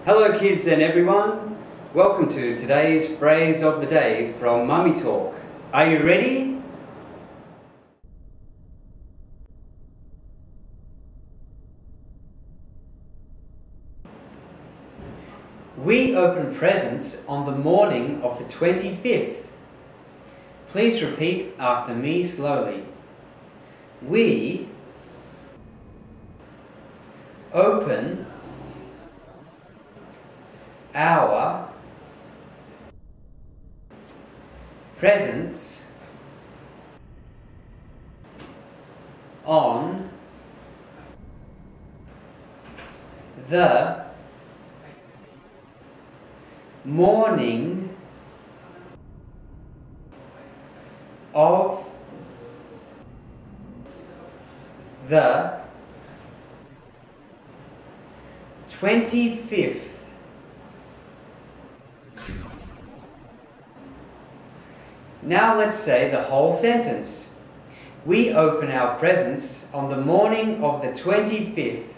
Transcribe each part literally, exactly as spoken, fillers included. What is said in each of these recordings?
Hello kids and everyone, welcome to today's phrase of the day from Mummy Talk. Are you ready? We open presents on the morning of the twenty-fifth. Please repeat after me slowly. We open our presents on the morning of the twenty-fifth. Now let's say the whole sentence. We open our presents on the morning of the twenty-fifth.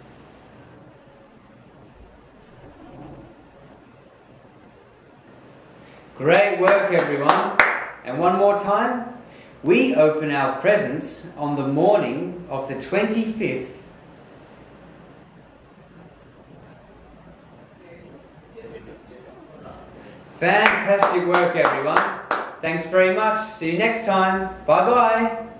Great work, everyone. And one more time. We open our presents on the morning of the twenty-fifth. Fantastic work, everyone. Thanks very much. See you next time. Bye-bye.